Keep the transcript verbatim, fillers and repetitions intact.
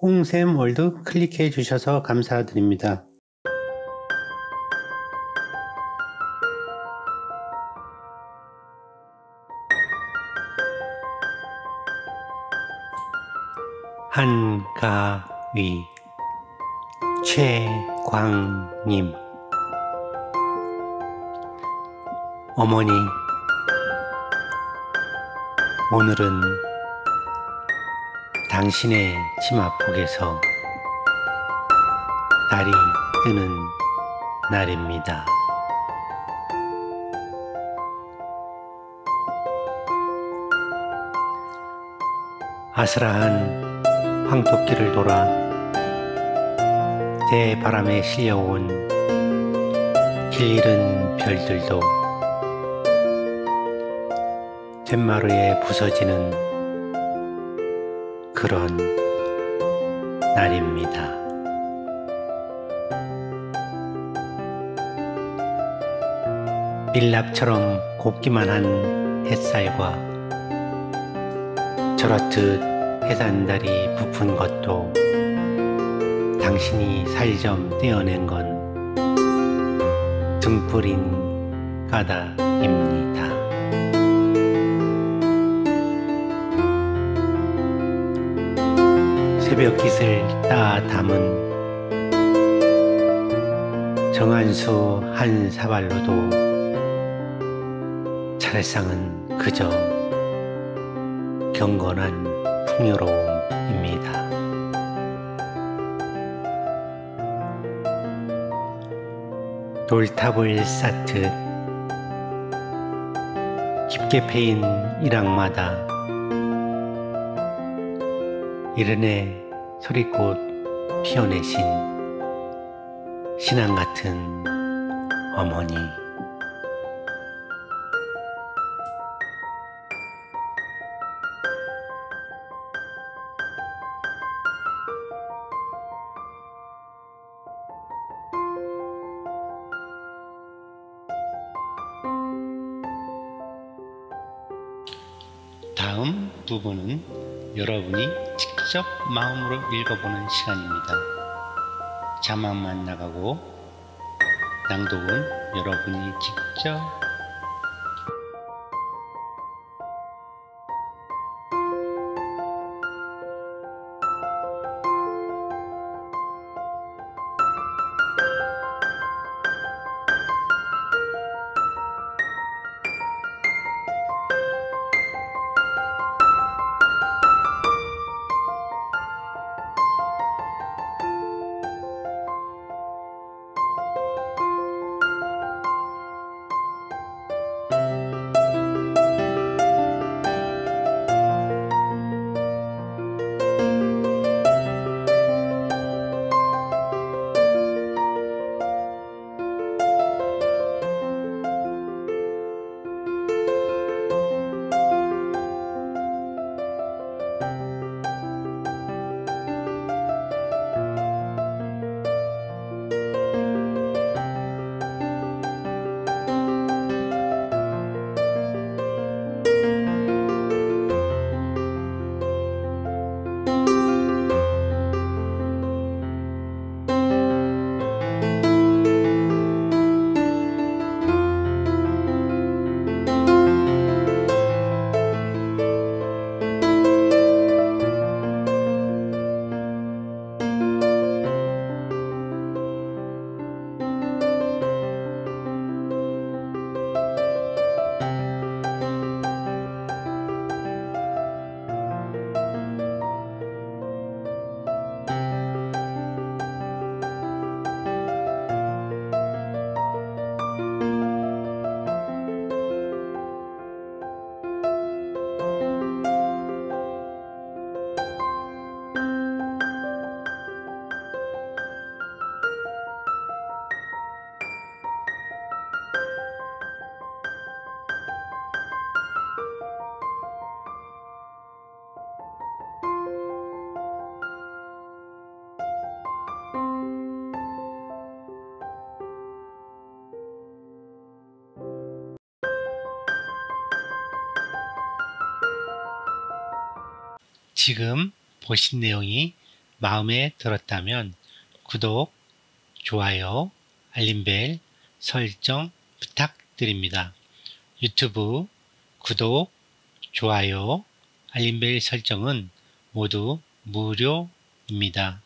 홍샘월드 클릭해 주셔서 감사드립니다. 한가위 최광님 어머니, 오늘은 당신의 치마폭에서 달이 뜨는 날입니다. 아스라한 황토길을 돌아 대바람에 실려온 길 잃은 별들도 툇마루에 부서지는 그런 날입니다. 밀랍처럼 곱기만 한 햇살과 저렇듯 해산달이 부푼 것도 당신이 살 좀 떼어낸 건 등불인 까닭입니다. 새벽깃을 따 담은 정한수 한 사발로도 차례상은 그저 경건한 풍요로움입니다. 돌탑을 쌓듯 깊게 패인 일왕마다 이른해 소리꽃 피어내신 신앙 같은 어머니, 다음 부분은 여러분이 직접 마음으로 읽어보는 시간입니다. 자막만 나가고 낭독은 여러분이 직접 지금 보신 내용이 마음에 들었다면 구독, 좋아요, 알림벨 설정 부탁드립니다. 유튜브 구독, 좋아요, 알림벨 설정은 모두 무료입니다.